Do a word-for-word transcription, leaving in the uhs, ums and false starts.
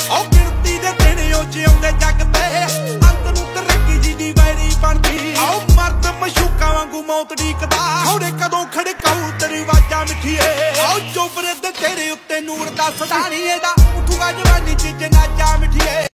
ਉਹ ਗਿਣਤੀ ਦੇ ਦਿਨ ਉਹ ਜਿਉਂਦੇ ਜੱਗ ਤੇ ਅੰਤ ਨੂੰ ਤਰੱਕੀ ਜੀ ਦੀ ਵੈਰੀ ਬਣਦੀ ਉਹ ਮਰਦ ਮਸ਼ੂਕਾਂ ਵਾਂਗੂ ਮੌਤ ਢੀਕਦਾ ਖੌੜੇ ਕਦੋਂ ਖੜਕਾਊ ਤੇਰੀ ਆਵਾਜ਼ਾਂ ਮਿੱਠੀਏ ਉਹ ਚੋਬਰੇ ਦੇ ਤੇਰੇ ਉੱਤੇ ਨੂਰ ਦਾ ਸਦਾਣੀ ਇਹਦਾ ਉੱਠੂਗਾ ਜਵਾਨੀ ਚ ਜਨਾਜ਼ਾ ਮਿੱਠੀਏ।